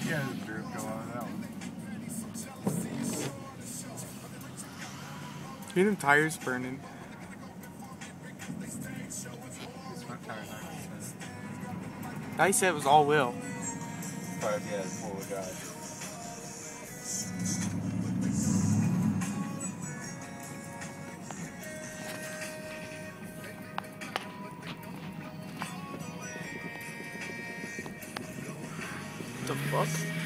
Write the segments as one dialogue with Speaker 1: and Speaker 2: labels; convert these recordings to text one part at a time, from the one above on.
Speaker 1: Yeah, the drip go on that one.
Speaker 2: Hear them tires burning.
Speaker 1: These front tires aren't consistent.
Speaker 2: I said it was all wheel.
Speaker 1: Probably, yeah, it's 4-wheel drive.
Speaker 2: The fuck?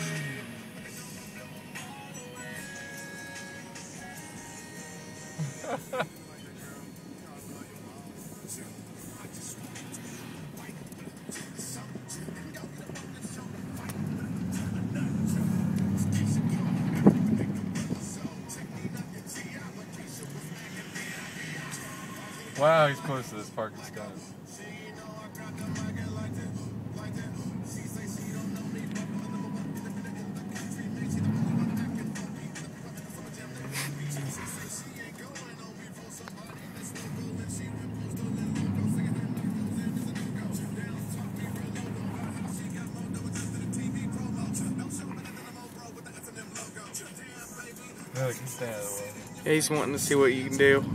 Speaker 1: Wow, he's close to this parking spot. No, he can stay out of the way.
Speaker 2: Yeah, he's wanting to see what you can do.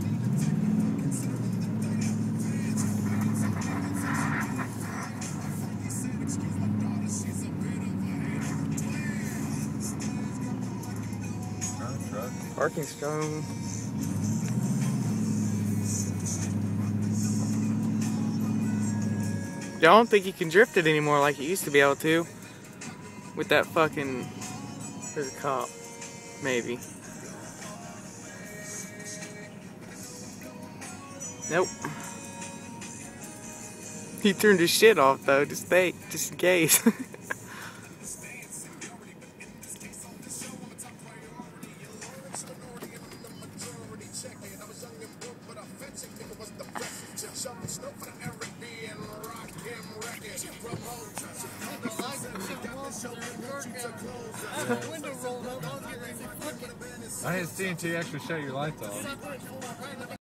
Speaker 2: Parking strong. I don't think you can drift it anymore like you used to be able to. With that fucking... There's a cop. Maybe. Nope. He turned his shit off though, just in case.
Speaker 1: I didn't see until you actually shut your lights off.